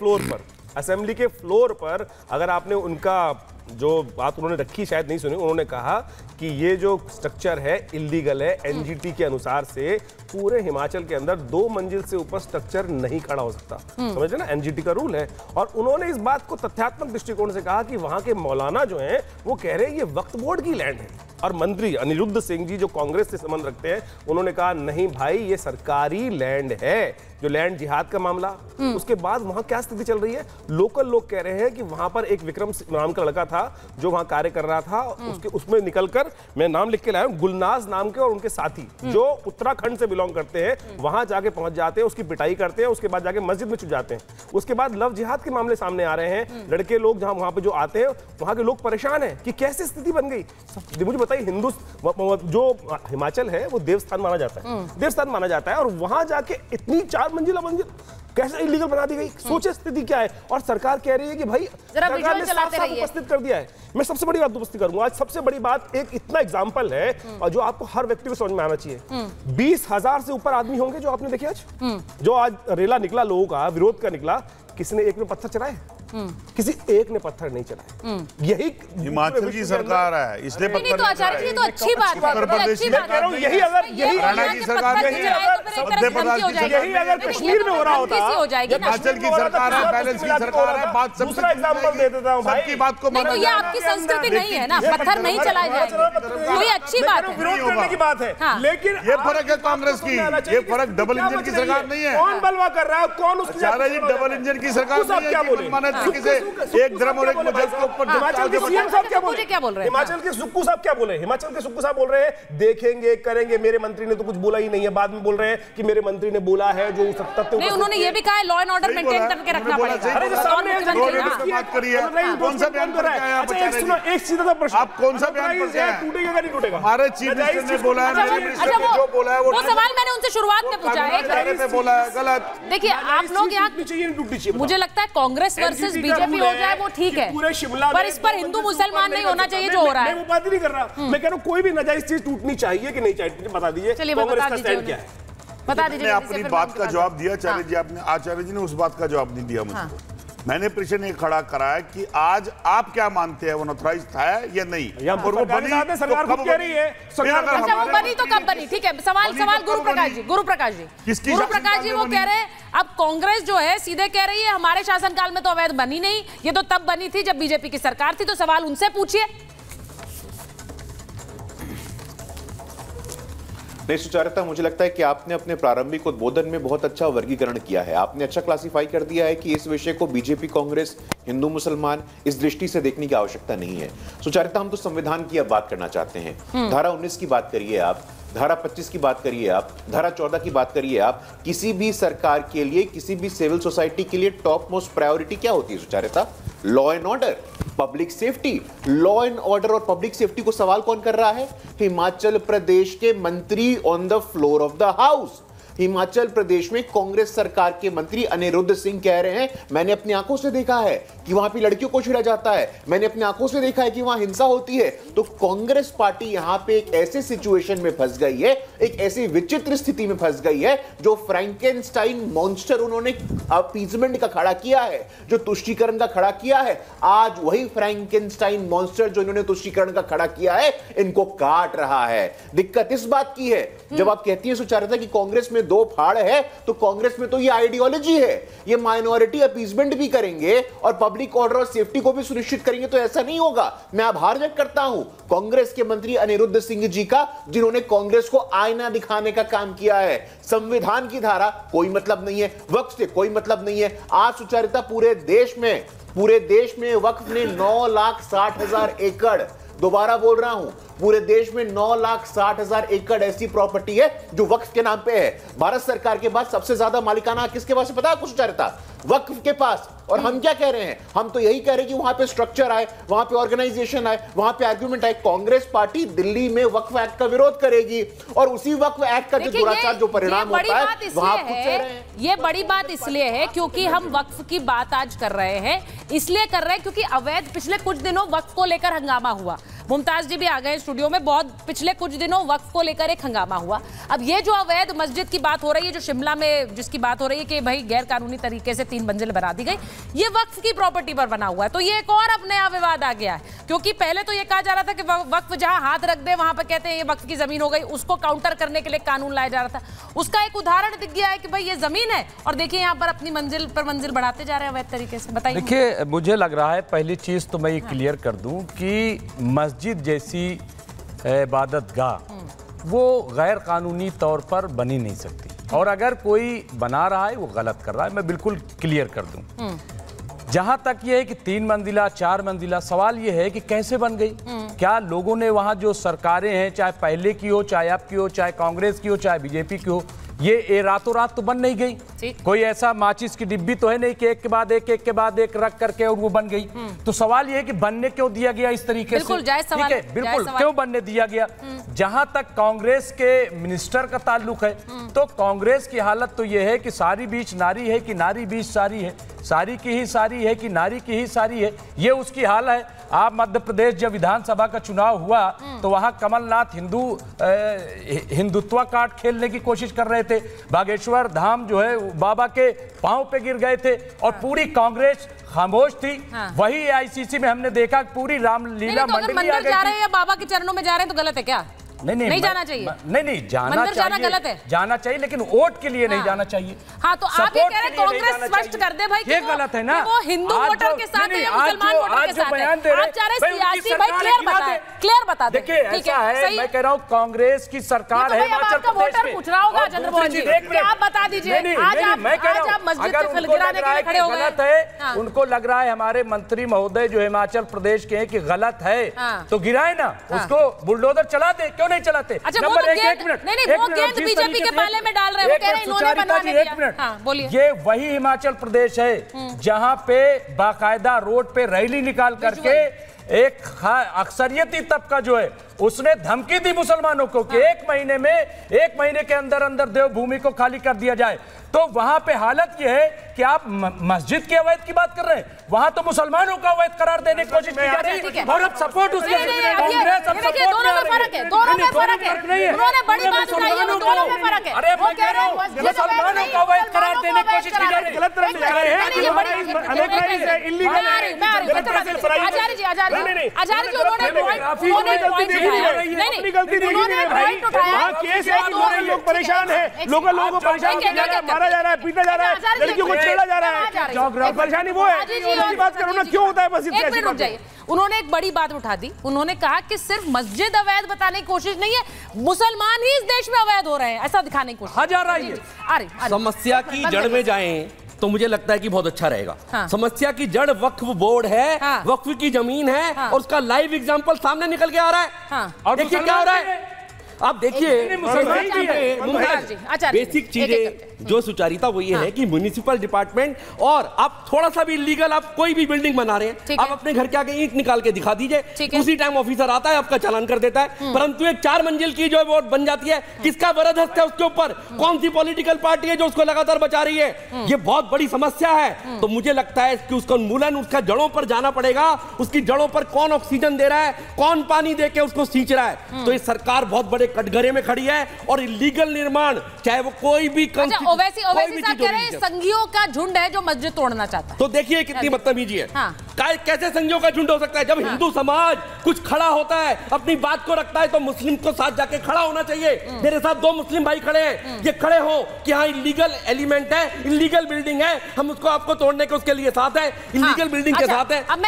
Floor पर, assembly के floor पर अगर आपने उनका जो बात उन्होंने रखी शायद नहीं सुनी, उन्होंने कहा कि ये जो स्ट्रक्चर है इल्लीगल है, एनजीटी के अनुसार से पूरे हिमाचल के अंदर 2 मंजिल से ऊपर स्ट्रक्चर नहीं खड़ा हो सकता। समझ रहे ना, एनजीटी का रूल है। और उन्होंने इस बात को तथ्यात्मक दृष्टिकोण से कहा कि वहां के मौलाना जो हैं वो कह रहे हैं ये वक्फ बोर्ड की लैंड है। और मंत्री अनिरुद्ध सिंह जी जो कांग्रेस से संबंध रखते हैं, उन्होंने कहा नहीं भाई ये सरकारी लैंड है। जो लैंड जिहाद का मामला, उसके बाद वहां क्या स्थिति चल रही है, लोकल लोग कह रहे हैं कि वहां पर एक विक्रम नाम का लड़का था जो वहां कार्य कर रहा था, उसमें निकलकर मैं नाम लिख के लाया हूं, गुलनाज नाम के और उनके साथी जो उत्तराखंड से बिलोंग करते हैं, वहां जाके पहुंच जाते हैं, उसकी पिटाई करते हैं, उसके बाद जाके मस्जिद में छुप जाते हैं। उसके बाद लव जिहाद के मामले सामने आ रहे हैं। लड़के लोग जहां वहां पे जो आते हैं, वहां के लोग परेशान हैं कि कैसे स्थिति बन गई। मुझे बताइए, हिंदू जो हिमाचल है वो देवस्थान माना जाता है, देवस्थान माना जाता है, और वहां जाके इतनी 4 मंजिला मंजिल कैसे इलीगल बना दी गई। सोचे स्थिति क्या है। और सरकार कह रही है कि भाई सरकार ने साफ-साफ उपस्थित कर दिया है। मैं सबसे बड़ी बात उपस्थित करूंगा आज, सबसे बड़ी बात एक इतना एग्जांपल है और जो आपको हर व्यक्ति को समझ में आना चाहिए। 20,000 से ऊपर आदमी होंगे जो आपने देखे आज, जो आज रेला निकला लोगों का, विरोध का निकला, किसी ने एक में पत्थर चलाए? किसी एक ने पत्थर नहीं चलाए। यही हिमाचल की सरकार है, इसलिए पत्थर तो आचार्य जी तो अच्छी बात है, अच्छी बात है। यही अगर हरियाणा की सरकार यही अगर कश्मीर में हो रहा होता, हिमाचल की सरकार है, बैलेंस की सरकार है, बात दूसरा एग्जांपल दे देता हूं भाई, सबकी बात को माना तो ये आपकी संस्कृति नहीं है ना, पत्थर नहीं चलाए जाएंगे, तो ये अच्छी बात है, विरोध करने की बात है। लेकिन ये फर्क है कांग्रेस की, ये फर्क डबल इंजन की सरकार नहीं है। कौन बलवा कर रहा है, कौन उसकी डबल इंजन की सरकार नहीं है। से एक धर्म और एक मजहब के ऊपर हिमाचल के सीएम साहब क्या बोल रहे हैं? हिमाचल के सुक्कू साहब क्या बोले? हिमाचल के सुक्कू साहब बोल रहे हैं देखेंगे करेंगे, मेरे मंत्री ने तो कुछ बोला ही नहीं है। बाद में बोल रहे हैं कि मेरे मंत्री ने बोला है जो तथ्य नहीं, उन्होंने ये भी कहा है लॉ एंड ऑर्डर मेंटेन करके रखना पड़ेगा। अरे सामने बात करिए, कौन सा बयान कर रहा है? अच्छा एक सीधा सा प्रश्न, आप कौन सा बयान कर रहे हैं? टूटेगा या नहीं टूटेगा? हमारे चीफ मिनिस्टर ने बोला है, मेरे मिनिस्टर ने जो बोला है वो सवाल मैंने उनसे शुरुआत में पूछा है, बोला है गलत। देखिए आप लोग यहाँ, मुझे लगता है कांग्रेस वर्सेस बीजेपी हो जाए वो ठीक है, पूरे शिमला पर इस पर हिंदू मुसलमान नहीं होना चाहिए जो हो रहा है। मैं वो बात नहीं कर रहा, मैं कह रहा हूँ कोई भी नाजायज चीज टूटनी चाहिए कि नहीं चाहिए, मुझे बता दीजिए। चलिए बता दीजिए, बता दीजिए। अपनी बात का जवाब दिया आचार्य जी ने उस बात का जवाब नहीं दिया मुझको। मैंने प्रश्न ये खड़ा करा है कि आज आप क्या मानते हैं, वो अनऑथराइज था या नहीं? और वो बनी सरकार खुद कह रही है, अच्छा वो बनी तो कब बनी? ठीक है, सवाल गुरु प्रकाश जी वो कह रहे हैं अब कांग्रेस जो है सीधे कह रही है हमारे शासनकाल में तो अवैध बनी नहीं, ये तो तब बनी थी जब बीजेपी की सरकार थी। तो सवाल उनसे पूछिए। नहीं सुचारिता, मुझे लगता है कि आपने अपने प्रारंभिक उद्बोधन में बहुत अच्छा वर्गीकरण किया है। आपने अच्छा क्लासिफाई कर दिया है कि इस विषय को बीजेपी, कांग्रेस, हिंदू मुसलमान इस दृष्टि से देखने की आवश्यकता नहीं है। सुचारिता, हम तो संविधान की अब बात करना चाहते हैं। धारा 19 की बात करिए आप, धारा 25 की बात करिए आप, धारा 14 की बात करिए आप। किसी भी सरकार के लिए, किसी भी सिविल सोसाइटी के लिए टॉप मोस्ट प्रायोरिटी क्या होती है Sucharita? Law and order, public safety. Law and order और पब्लिक सेफ्टी को सवाल कौन कर रहा है? हिमाचल प्रदेश के मंत्री on the floor of the house. Himachal Pradesh में कांग्रेस सरकार के मंत्री अनिरुद्ध सिंह कह रहे हैं मैंने अपनी आंखों से देखा है कि वहां पे लड़कियों को छेड़ा जाता है, मैंने अपनी आंखों से देखा है कि वहां हिंसा होती है। तो कांग्रेस पार्टी यहां पे एक ऐसे सिचुएशन में फंस गई है, एक ऐसी विचित्र स्थिति में फंस गई है, जो फ्रैंकेनस्टाइन मॉन्स्टर उन्होंने अपीजमेंट का खड़ा किया है, जो तुष्टीकरण का खड़ा किया है, आज वही फ्रैंकेनस्टाइन मॉन्स्टर जो इन्होंने तुष्टीकरण का खड़ा किया है इनको काट रहा है। दिक्कत इस बात की है, जब आप कहती है सुचारिता कि कांग्रेस में दो फाड़ है, तो कांग्रेस में तो ये आइडियोलॉजी है, ये माइनॉरिटी अपीजमेंट भी करेंगे और पब्लिक ऑर्डर और सेफ्टी को भी सुनिश्चित करेंगे, तो ऐसा नहीं होगा। मैं आभार व्यक्त करता हूं कांग्रेस के मंत्री अनिरुद्ध सिंह जी का, जिन्होंने कांग्रेस को आईना दिखाने का काम किया है। संविधान की धारा कोई मतलब नहीं है, वक्फ से कोई मतलब नहीं है। आज सुचारिता पूरे देश में वक्फ ने 9,60,000 एकड़, दोबारा बोल रहा हूं, पूरे देश में 9,60,000 एकड़ ऐसी प्रॉपर्टी है जो वक्फ के नाम पे है। भारत सरकार के बाद सबसे ज्यादा मालिकाना किसके पास है पता है कुछ सुचारिता? वक्फ के पास। और हम क्या कह रहे हैं? हम तो यही कह रहे हैं कि वहां पे स्ट्रक्चर आए, वहां पे ऑर्गेनाइजेशन आए, वहां पे आर्गुमेंट आए। कांग्रेस पार्टी दिल्ली में वक्फ एक्ट का विरोध करेगी और उसी वक्फ एक्ट का जो दुराचार जो परिणाम होता है वहां आप कुछ कह रहे हैं। ये बड़ी बात इसलिए है क्योंकि हम वक्फ की बात आज कर रहे हैं, इसलिए कर रहे हैं क्योंकि अवैध पिछले कुछ दिनों वक्फ को लेकर हंगामा हुआ। मुमताज जी भी आ गए स्टूडियो में। बहुत पिछले कुछ दिनों वक्फ को लेकर एक हंगामा हुआ। अब ये जो अवैध मस्जिद की बात हो रही है, जो शिमला में जिसकी बात हो रही है कि भाई गैर कानूनी तरीके से 3 मंजिल बना दी गई, ये वक्फ की प्रॉपर्टी पर बना हुआ है। तो ये एक और अब नया विवाद आ गया है, क्योंकि पहले तो ये कहा जा रहा था कि वक्फ जहां हाथ रख दे वहां पर कहते हैं ये वक्फ की जमीन हो गई। उसको काउंटर करने के लिए कानून लाया जा रहा था। उसका एक उदाहरण दिख गया है कि भाई ये जमीन है और देखिए यहाँ पर अपनी मंजिल पर मंजिल बढ़ाते जा रहे हैं अवैध तरीके से। बताइए। देखिए, मुझे लग रहा है पहली चीज तो मैं ये क्लियर कर दूं कि मस्जिद जैसी इबादत गाह वो गैर कानूनी तौर पर बनी नहीं सकती, और अगर कोई बना रहा है वो गलत कर रहा है। मैं बिल्कुल क्लियर कर दूं। जहां तक ये है कि 3 मंजिला 4 मंजिला, सवाल ये है कि कैसे बन गई। क्या लोगों ने वहां जो सरकारें हैं, चाहे पहले की हो, चाहे अब की हो, चाहे कांग्रेस की हो, चाहे बीजेपी की हो, ये रातों रात तो बन नहीं गई। कोई ऐसा माचिस की डिब्बी तो है नहीं कि एक के बाद एक रख करके और वो बन गई। तो सवाल ये है कि बनने क्यों दिया गया इस तरीके से? ठीक है, बिल्कुल क्यों बनने दिया गया? जहां तक कांग्रेस के मिनिस्टर का ताल्लुक है, तो कांग्रेस की हालत तो ये है कि सारी बीच नारी है कि नारी बीच सारी है, सारी की ही सारी है कि नारी की ही सारी है, ये उसकी हाल है। आप मध्य प्रदेश जब विधानसभा का चुनाव हुआ तो वहां कमलनाथ हिंदुत्व कार्ड खेलने की कोशिश कर रहे थे। बागेश्वर धाम जो है बाबा के पांव पे गिर गए थे और पूरी कांग्रेस खामोश थी। वही आईसीसी में हमने देखा पूरी रामलीला मंडली आ गई। जा रहे हैं या बाबा के चरणों में जा रहे हैं तो गलत है क्या? नहीं जाना चाहिए। नहीं जाना चाहिए, गलत है। जाना चाहिए, लेकिन वोट के लिए नहीं जाना चाहिए। हाँ, तो आप ये कह रहे हैं कांग्रेस स्पष्ट कर दे भाई ये गलत है ना। वो हिंदू वोटर के साथ है या मुसलमान वोटर के साथ है? आप चाह रहे हैं सियासी भाई क्लियर बता दे। देखिए ऐसा है, मैं कह रहा हूँ कांग्रेस की सरकार है हिमाचल प्रदेश में। पूछ रहा होगा चंद्रमोहन जी, आप बता दीजिए। आज आप मस्जिद पे गिराने के लिए खड़े हो गए। गलत है, उनको लग रहा है हमारे मंत्री महोदय जो हिमाचल प्रदेश के हैं कि गलत है, तो गिराए ना, उसको बुलडोजर चला दे। क्यों नहीं चलाते? अच्छा, वो तो एक मिनट बीजेपी के पाले में डाल रहे हैं, वो कह रहे हैं इन्होंने बनवाने दिया। हाँ, बोलिए। ये वही हिमाचल प्रदेश है जहां पे बाकायदा रोड पे रैली निकाल करके एक अक्सरियती तबका जो है उसने धमकी दी मुसलमानों को कि 1 महीने के अंदर देवभूमि को खाली कर दिया जाए। तो वहां पे हालत यह है कि आप मस्जिद के अवैध की बात कर रहे हैं, वहां तो मुसलमानों का अवैध करार देने की कोशिश की जा रही है और अब सपोर्ट उसके कांग्रेस अब सपोर्ट दोनों में फर्क है। उन्होंने बड़ी बात उठाई है, दोनों में फर्क है। अरे मैं कह रहा हूं मुसलमानों का अवैध करार देने की कोशिश की जा रही है। गलत तरफ ले रहे हैं। आचार्य जी उन्होंने लोग परेशान है, लोगों को परेशान किया जा रहा है, मारा जा रहा है, पीटा जा रहा है, लड़कियों को छेड़ा जा रहा है। परेशानी वो है, उसकी बात करो ना, क्यों होता है मस्जिद से ऐसी बातें? उन्होंने एक बड़ी बात उठा दी। उन्होंने कहा कि सिर्फ मस्जिद अवैध बताने की कोशिश नहीं है, मुसलमान ही इस देश में अवैध हो रहे हैं, ऐसा दिखाने की कोशिश जा रही है। समस्या की जड़ में जाएं तो मुझे लगता है कि बहुत अच्छा रहेगा। समस्या की जड़ वक्फ बोर्ड है, वक्फ की जमीन है, और उसका लाइव एग्जांपल सामने निकल के आ रहा है। और देखिए क्या हो रहा है। आप देखिए बेसिक चीजें जो सुचारिता वो ये है कि म्युनिसिपल डिपार्टमेंट, और आप थोड़ा सा भी इलीगल आप कोई भी बिल्डिंग बना रहे हैं, आप अपने घर के आगे ईंट निकाल के दिखा दीजिए, उसी टाइम ऑफिसर आता है आपका चालान कर देता है। परंतु एक 4 मंजिल की जो वो बन जाती है, किसका वरदहस्त है उसके ऊपर? कौन सी पॉलिटिकल पार्टी है जो उसको लगातार बचा रही है? ये बहुत बड़ी समस्या है। तो मुझे लगता है कि उसका उन्मूलन, उसका जड़ों पर जाना पड़ेगा। उसकी जड़ों पर कौन ऑक्सीजन दे रहा है, कौन पानी दे के उसको सींच रहा है। तो ये सरकार बहुत बड़े कटघरे में खड़ी है, और इलीगल निर्माण चाहे वो कोई भी ओवैसी साहब कह रहे हैं संघियों का झुंड है जो मस्जिद तोड़ना चाहता है। तो देखिए कितनी बदतमीजी है। कैसे संघियों का झुंड हो सकता है? जब हिंदू समाज कुछ खड़ा होता है, अपनी बात को रखता है, तो मुस्लिम को साथ जाके खड़ा होना चाहिए। मेरे साथ 2 मुस्लिम भाई खड़े हैं, ये खड़े हो कि हाँ इलीगल एलिमेंट है, इलीगल बिल्डिंग है, हम उसको आपको तोड़ने के उसके लिए साथ है, इलीगल बिल्डिंग के साथ है।